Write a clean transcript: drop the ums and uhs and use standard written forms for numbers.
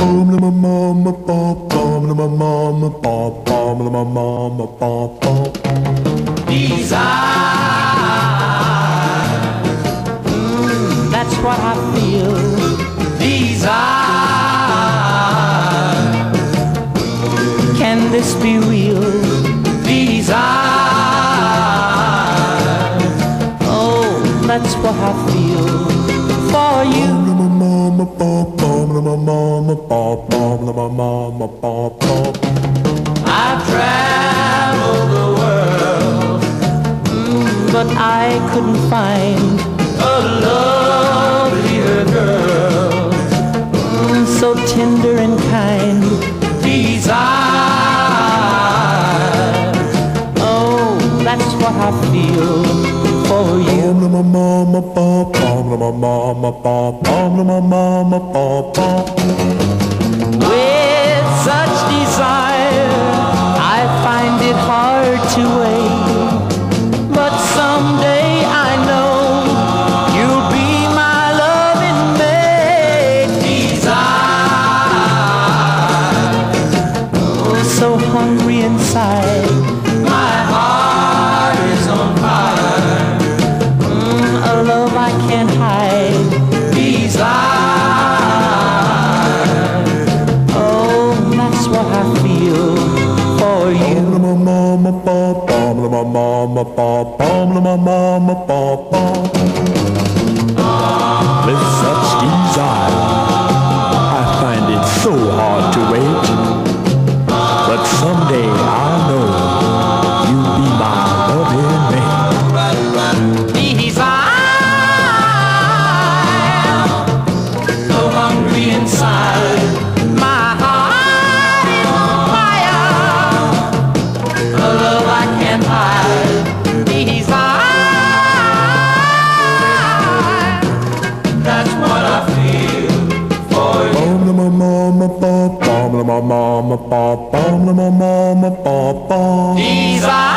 That's what I feel. These eyes, can this be real? These eyes, oh, that's what I feel for you. I've traveled the world, but I couldn't find a lovelier girl, so tender and kind. These eyes, oh, that's what I feel for you. With such desire, I find it hard to wait, but someday I know you'll be my loving mate. These eyes, oh, so hungry inside, my heart is on fire, a love I can't hide. These eyes, oh, that's what I feel for you. With such desire, I find it so hard to wait, but someday I'll know you'll be my loving mate. These eyes, so hungry inside, my heart is on fire, a love I can't hide. These eyes, that's what I feel for you. These eyes.